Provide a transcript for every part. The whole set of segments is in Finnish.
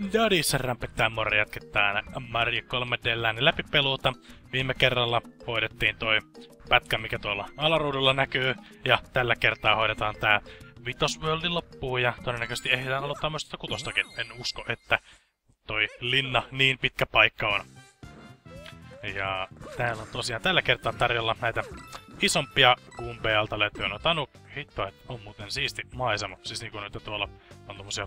Dadissa rämpettää mori jatketaan Mario 3D:llään läpipeluuta. Viime kerralla hoidettiin toi pätkä, mikä tuolla alaruudulla näkyy. Ja tällä kertaa hoidetaan tää Vitosworldin loppuun ja todennäköisesti ehditään aloittaa myös tätä kutostakin. En usko, että toi linna niin pitkä paikka on. Ja täällä on tosiaan tällä kertaa tarjolla näitä isompia kumpealta löytyy noita hitto, että on muuten siisti maisema. Siis niinku nyt tuolla on tommosia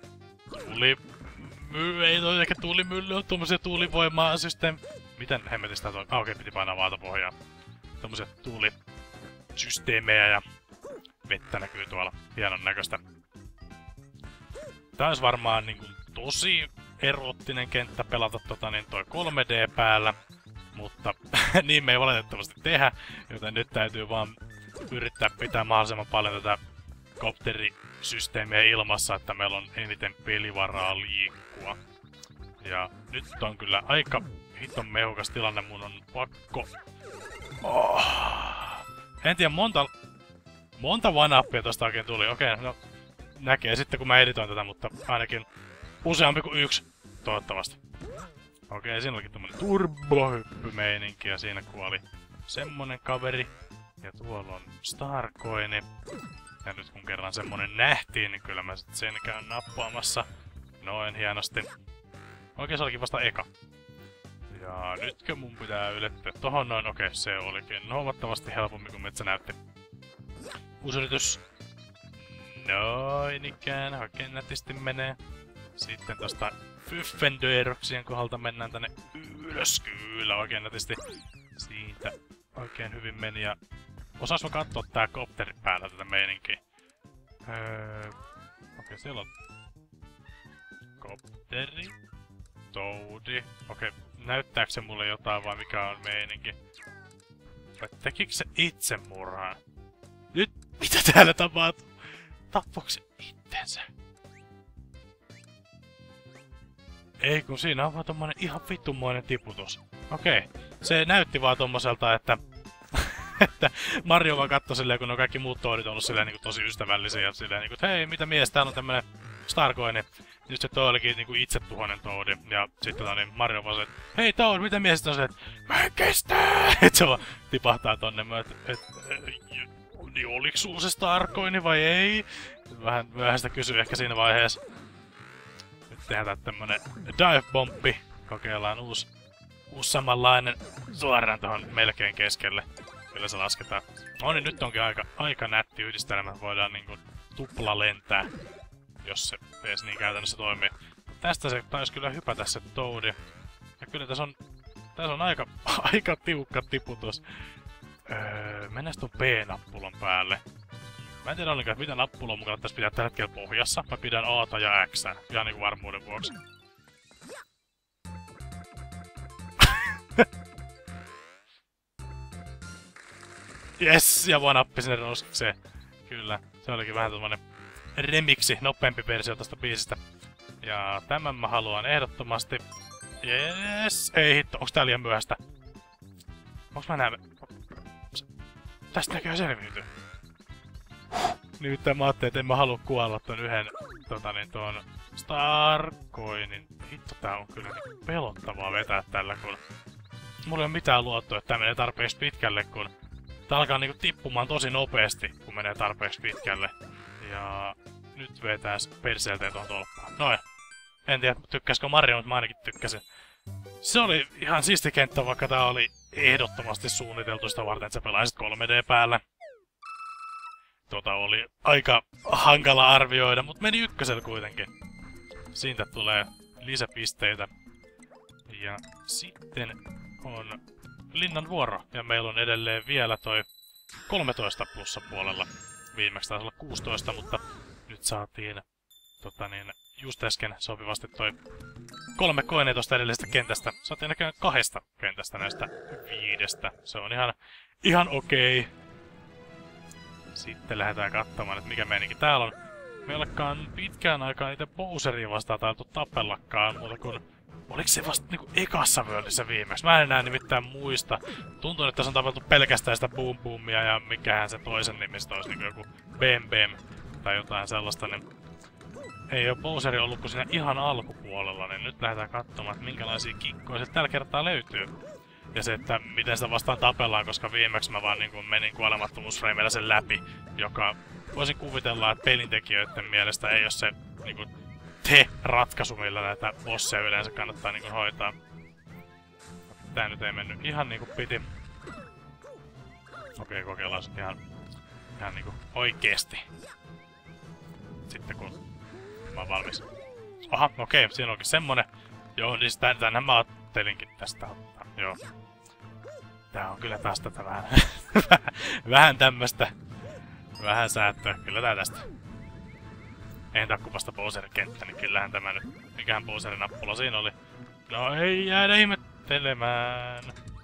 ei toi ehkä tuulimylly, on tommosia tuulivoimaa systeemi. Miten hemmetistä toi? Okei, piti painaa vaatapohjaa. Tommosia tuulisysteemejä ja vettä näkyy tuolla. Hienon näköistä. Tää olisi varmaan niinku tosi eroottinen kenttä pelata toi 3D päällä. Mutta niin me ei valitettavasti tehdä, joten nyt täytyy vaan yrittää pitää mahdollisimman paljon tätä kopterisysteemiä ilmassa, että meillä on eniten pelivaraa liikkua. Ja nyt on kyllä aika hiton mehukas tilanne, mun on pakko... En tiedä monta one-upia tosta oikein tuli. Okei, no näkee sitten kun mä editoin tätä, mutta ainakin useampi kuin yksi toivottavasti. Okei, siinä olikin tommonen turbohyppymeininki ja siinä kuoli semmonen kaveri. Ja tuolla on Starcoini. Ja nyt kun kerran semmonen nähtiin, niin kyllä mä sit sen käyn nappaamassa. Noin hienosti. Oikein se olikin vasta eka. Ja nytkö mun pitää ylettyä tohon noin? Okei, se olikin huomattavasti helpommin kuin metsä näytti. Uusi yritys. Noin ikään, oikein nätisti menee. Sitten tosta Fyffendöeroksien kohdalta mennään tänne ylös. Kyllä, oikein nätisti. Siitä oikein hyvin meni ja... Osais mä kattoo tää kopteri päällä tätä meininkiä? Okei, siellä on... Kopteri. Toadi. Okei, näyttääkö se mulle jotain vai mikä on meininki? Vai tekikö se itsemurhaan? Nyt, mitä täällä tapahtuu? Tappoiko se itsensä? Ei kun siinä on vaan tommonen ihan vittumoinen tiputus. Okei, se näytti vaan tommoselta, että... että Mario vaan katsoi silleen, kun on kaikki muut toodit ollut silleen niinku tosi ystävällisiä ja silleen niinku, että hei, mitä mies, täällä on tämmönen Starcoini. Nyt se toi olikin niinku itsetuhoinen toodi. Ja sitten niin Mario vaan se, että hei Toad, mitä mies on se, että mä en kestä! Et se vaan tipahtaa tonne, niin oliks sulla se Starcoini vai ei? Vähän myöhäistä kysyy ehkä siinä vaiheessa. Nyt tehdään tämmönen dive-bomppi. Kokeillaan uusi samanlainen suoraan tohon melkein keskelle. Kyllä se lasketaan. No niin, nyt onkin aika nätti yhdistelmä. Voidaan niinku tupla lentää, jos se edes niin käytännössä toimii. Tästä se taisi kyllä hypätä se Toadi. Ja kyllä tässä on aika tiukka tiputus. Mennään tuon B-nappulon päälle. Mä en tiedä ollenkaan, että mitä nappulaa mun kannattaisi pitää tällä hetkellä pohjassa. Mä pidän A:ta ja X:ää, ihan niinku varmuuden vuoksi. Yes, ja one-uppi sinne roskikseen. Kyllä, se olikin vähän tommonen remiksi, nopeampi versio tosta biisistä. Ja tämän mä haluan ehdottomasti. Yes, ei hitto, onks tää liian myöhäistä? Onks mä näemme? Tästä näköjään selviytyy. Nyt mä ajattelin, et en mä halua kuolla ton yhden tuon Starcoinin. Hitto, tää on kyllä niin pelottavaa vetää tällä, kun mulla ei oo mitään luottoa, että tää menee tarpeeksi pitkälle, kun tää alkaa niinku tippumaan tosi nopeasti, kun menee tarpeeksi pitkälle. Ja nyt vetääs perseelteen tuohon tolppaan. Noin. En tiedä, tykkäskö Mario, mutta mä ainakin tykkäsin. Se oli ihan siisti kenttä, vaikka tää oli ehdottomasti suunniteltu sitä varten, että sä pelaisit 3D päällä. Oli aika hankala arvioida, mutta meni ykkösellä kuitenkin. Siitä tulee lisäpisteitä. Ja sitten on linnan vuoro, ja meillä on edelleen vielä toi 13 plussa puolella. Viimeksi taisi olla 16, mutta nyt saatiin just äsken sopivasti toi 3 koinea tosta edellisestä kentästä. Saatiin näköjään 2 kentästä näistä 5. Se on ihan okei. Sitten lähdetään katsomaan, että mikä meininki täällä on. Me ei olekaan pitkään aikaa niitä Bowseria vastaan taidettu tappellakaan, mutta kun... Oliko se vasta niinku ekassa Worldissa viimeksi? Mä en enää nimittäin muista. Tuntuu, että tässä on tapeltu pelkästään sitä Boom Boomia ja mikähän se toisen nimistä olisi niinku joku Bem Bem tai jotain sellaista, niin... ei oo Bowseri ollut kuin siinä ihan alkupuolella, niin nyt lähdetään katsomaan, että minkälaisia kikkoja se tällä kertaa löytyy. Ja se, että miten sitä vastaan tapellaan, koska viimeksi mä vaan niin menin kuolemattomuusframeilla sen läpi, joka voisin kuvitella, että pelintekijöiden mielestä ei ole se niin ratkaisu, millä näitä bosseja yleensä kannattaa niin hoitaa. Tää nyt ei mennyt ihan niinku piti. Okei, kokeillaan sit ihan niinku oikeesti. Sitten kun mä oon valmis. Aha, okei, siinä onkin semmonen. Joo, niin tänhän mä ajattelinkin tästä ottaa. Joo. Tää on kyllä taas tätä vähän... vähän tämmöstä... Vähän säätöä. Kyllä tää tästä. Entä kuvasta Bowser-kenttä, niin kyllähän tämä nyt... Mikähän Bowserin nappula siinä oli? No ei jäädä ihmettelemään.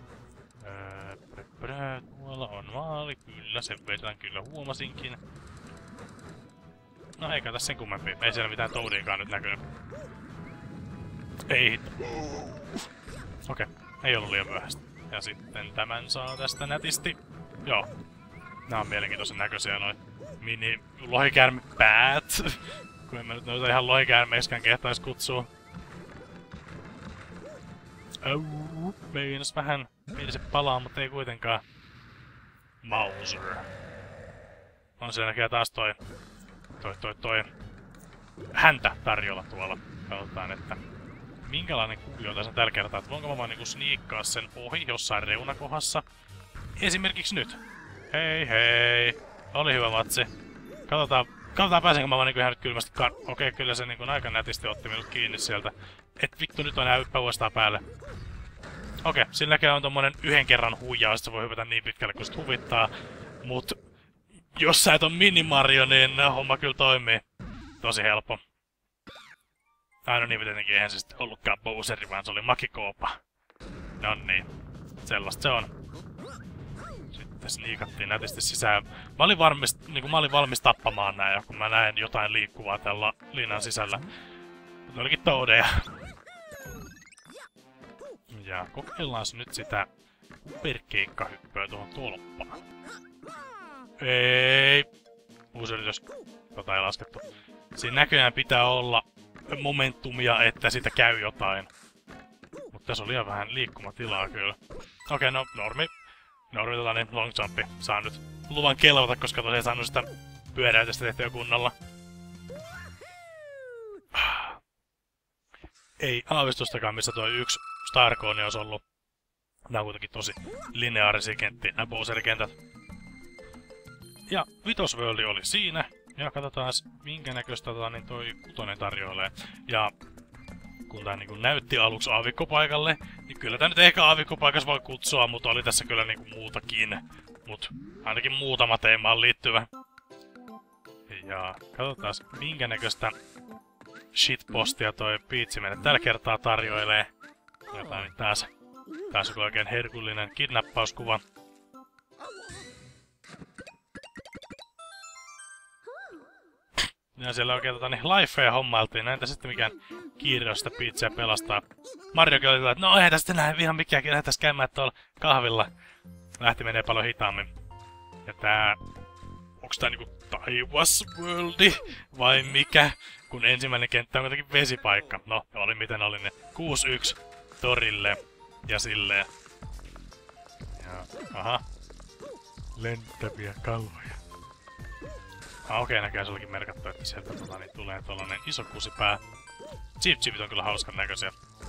Tuolla on maali. Kyllä, sen verran kyllä huomasinkin. No eikä tässä sen kummempi. Ei siellä mitään Toadiikaan nyt näkynyt. Ei hitto. Okei, ei ollut liian myöhäistä. Ja sitten tämän saa tästä nätisti. Joo. Nää on mielenkiintoisen näköisiä noin mini lohikäärmepäät. Kun en mä nyt noita ihan lohikäärmeiskään kehtais kutsua. Meinas vähän. Se palaa, mutta ei kuitenkaan. Mauser. On siellä näköjään taas toi häntä tarjolla tuolla. Katsotaan, että minkälainen kuvio tässä on tällä kertaa. Että voinko mä vaan niinku sniikkaa sen ohi jossain reunakohdassa. Esimerkiksi nyt. Hei hei. Oli hyvä matsi. Katsotaan pääsenkö mä vaan niinku ihan nyt kylmästi okei, kyllä se niinku aika nätisti otti minut kiinni sieltä. Et vittu, nyt on nää yppä uudestaan päälle. Okei, silläkin on tommonen yhden kerran huijaus, että se voi hypätä niin pitkälle kun sit huvittaa. Mut jos sä et on Mini-Mario, niin homma kyllä toimii. Tosi helppo. No niin, tietenkin eihän se sitten ollutkaan Bowseri, vaan se oli Makikoopa. Noniin. Sellaista se on. Sitten sniikattiin nätisti sisään. Mä olin valmis tappamaan nää, kun mä näin jotain liikkuvaa tällä linnan sisällä. Mutta olikin Toadeja. Ja kokeillaan nyt sitä kuperkeikkahyppöä tuohon tolppaan. Ei. Uusi yritys. Tota ei laskettu. Siinä näköjään pitää olla momentumia, että siitä käy jotain. Mutta tässä on liian vähän liikkumatilaa kyllä. Okei, no normi tällainen long jumpi. Saan nyt luvan kelvata, koska tosiaan saanut sitä pyöräytystä tehtyä kunnolla. Ei aavistustakaan, missä tuo yksi Starcoin olisi ollut. Nämä on kuitenkin tosi lineaarisia kenttiä, nämä Bowser-kentät. Ja Vitosworld oli siinä. Ja katsotaan minkä näköistä niin toi kutonen tarjoilee. Ja kun tää niin näytti aluksi aavikkopaikalle, niin kyllä tää nyt ehkä aavikkopaikas voi kutsua, mutta oli tässä kyllä niin muutakin. Mut ainakin muutama teemaan liittyvä. Ja katsotaan minkä näköistä shitpostia toi Peach meille tällä kertaa tarjoilee. Jotain taas joku oikein herkullinen kidnappauskuva. Ja siellä oikein lifeja hommailtiin. Näin sitten mikään kiire on sitä Peachia pelastaa. Marjokin oli että no eihän tästä näin ihan mikään, lähdetäis käymään tuolla kahvilla. Lähti menee paljon hitaammin. Ja tää... Onks tää niinku taivasworldi vai mikä? Kun ensimmäinen kenttä on kuitenkin vesipaikka. No, oli miten oli ne. 6-1 torille ja silleen. Ja, aha. Lentäviä kalvoja. Okei, näköjään se olikin merkattu, että sieltä niin tulee tollanen iso kusipää. Chip-chipit on kyllä hauskan näköisiä.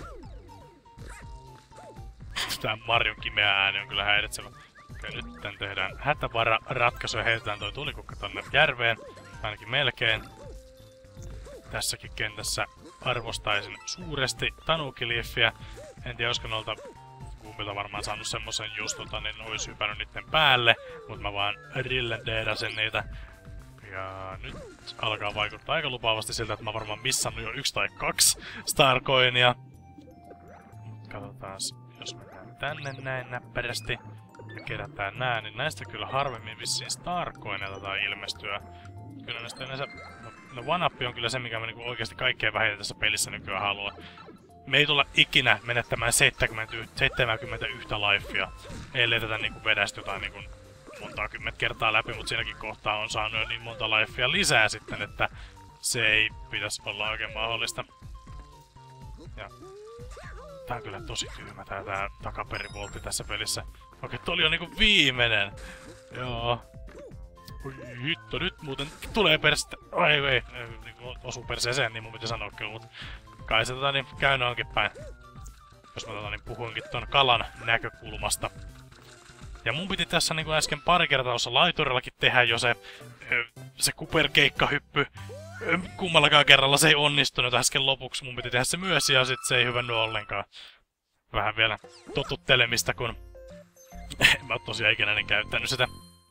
Tää Marion kimeä ääni on kyllä häiritsevä. Okei, nyt tän tehdään hätävara-ratkaisu ja heitetään toi tulikukka tonne järveen. Ainakin melkein. Tässäkin kentässä arvostaisin suuresti Tanuki-Leafia. En tiedä, olisiko noilta kumpilta varmaan saanut semmosen just niin ois hypännyt niitten päälle. Mut mä vaan rillendeerasin niitä. Ja nyt alkaa vaikuttaa aika lupaavasti siltä, että mä varmaan missannut jo 1 tai 2 Starcoinia. Katsotaan, jos mennään tänne näin näppärästi ja kerätään nää, niin näistä kyllä harvemmin vissiin Starcoinia taitaa ilmestyä. Kyllä näistä yleensä... No one-up on kyllä se, mikä mä niinku oikeesti kaikkein vähiten tässä pelissä nykyään haluan. Me ei tulla ikinä menettämään 71 lifea, ellei tätä niinku vedästä jotain niinku montaa kymmentä kertaa läpi, mutta siinäkin kohtaa on saanut jo niin monta lifea lisää sitten, että se ei pitäisi olla oikein mahdollista. Ja tää on kyllä tosi tyhmä tää takaperivoltti tässä pelissä. Okei, toi oli jo niinku viimeinen. Joo. Oi hitto, nyt muuten tulee perstä. Ei, osuu perseeseen, niin mun piti sanoa kyllä, mut kai se niin käy noinkin päin. Jos mä niin puhuinkin ton kalan näkökulmasta. Ja mun piti tässä niinku äsken pari kertaa tuossa laiturillakin tehdä jo se kuperkeikkahyppy. Kummallakaan kerralla se ei onnistunut äsken lopuksi. Mun piti tehdä se myös ja sit se ei hyvännyt ollenkaan. Vähän vielä totuttelemista, kun en mä oo tosiaan ikinä käyttänyt sitä.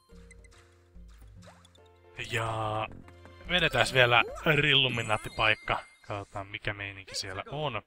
Ja vedetään vielä rilluminaattipaikka. Katsotaan mikä meininki siellä on.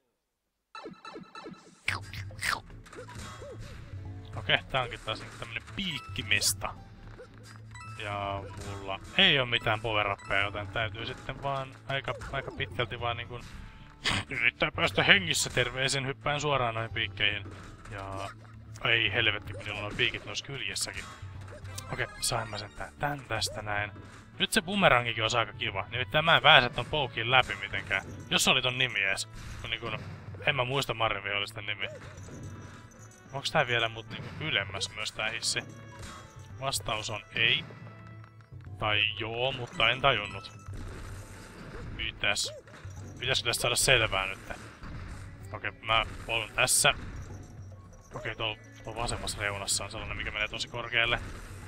Okei, tää onkin taas tämmönen piikkimesta. Ja mulla ei oo mitään power-uppeja, joten täytyy sitten vaan aika pitkälti vaan niinkun yrittää päästä hengissä terveisen hyppään suoraan noihin piikkeihin. Ja ei helvetti, kun niillä on piikit noissa kyljessäkin. Okei, sain mä sen tän tästä näin. Nyt se bumerangikin on aika kiva. Nimittäin mä en pääse ton poukiin läpi mitenkään. Jos se oli ton nimi ees. Kun en mä muista Marin vihollisten nimi. Onks tää vielä mut ylemmäs myös tää hissi? Vastaus on ei. Tai joo, mutta en tajunnut. Pitäisikö tästä saada selvää nyt? Okei, mä olen tässä. Okei, tuolla vasemmassa reunassa on sellainen, mikä menee tosi korkealle.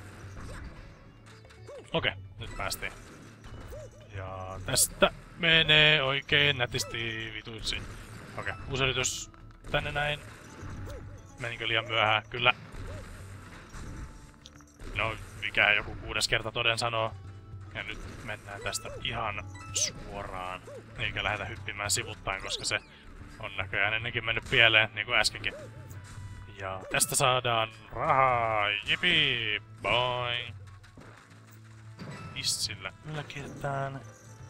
Okei, nyt päästiin. Ja tästä menee oikein nätisti vituiksi. Okei, uusi yritys tänne näin. Meninkö liian myöhään? Kyllä. No, mikä joku 6. kerta toden sanoo. Ja nyt mennään tästä ihan suoraan. Eikä lähdetä hyppimään sivuttain, koska se on näköjään ennenkin mennyt pieleen, niin kuin äskenkin. Ja tästä saadaan rahaa. Jipi! Boy! Sillä yläkertaan.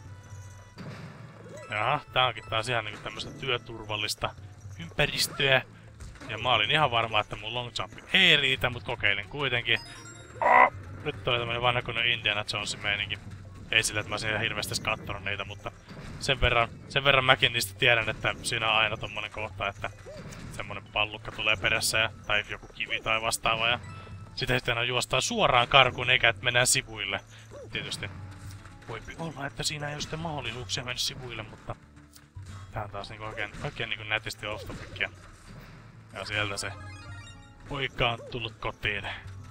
Jaha, tää onkin taas ihan niinku tämmöstä työturvallista ympäristöä. Ja mä olin ihan varma, että mun long jump ei riitä, mut kokeilin kuitenkin. Oh! Nyt oli tämmönen vanha kunnon Indiana Jonesin meininki. Ei sillä, että mä olisin hirveästi kattonut niitä, mutta sen verran mäkin niistä tiedän, että siinä on aina tommonen kohta, että semmonen pallukka tulee perässä tai joku kivi tai vastaava ja sitten juostaan suoraan karkuun eikä että mennään sivuille. Tietysti voi olla, että siinä ei ole sitten mahdollisuuksia mennä sivuille, mutta tää on taas niinku oikein niinku nätisti off topicia. Ja sieltä se poika on tullut kotiin.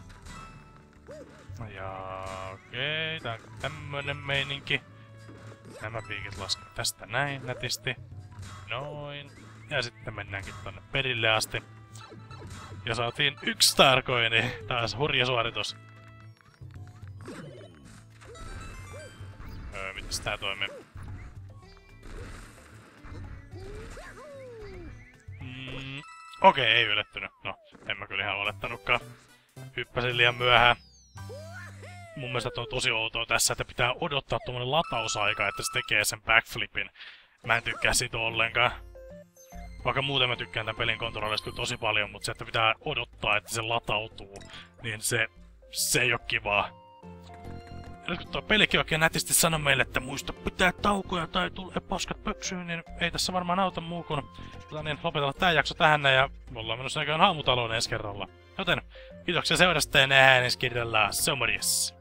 Ja okei, tää on tämmönen meininki. Nämä piikit lasken tästä näin nätisti. Noin. Ja sitten mennäänkin tonne perille asti. Ja saatiin 1 starcoini. Taas hurja suoritus. Mitäs tää toimii? Okei, ei yllättynyt. No, en mä kyllä ihan olettanutkaan. Hyppäsin liian myöhään. Mun mielestä on tosi outoa tässä, että pitää odottaa tuommoinen latausaika, että se tekee sen backflipin. Mä en tykkää siitä ollenkaan. Vaikka muuten mä tykkään tämän pelin kontrollista kyllä tosi paljon, mutta se, että pitää odottaa, että se latautuu, niin se ei oo kivaa. Ja nyt kun tuo pelikin oikein nätisti sanoo meille, että muista pitää taukoja tai tulee paskat pöksyyn, niin ei tässä varmaan auta muu kuin niin lopetella tää jakso tähän ja ollaan menossa näköjään haamutaloon ensi kerralla. Joten kiitoksia seurasta ja nähdään ensi kerralla. Se on morjes!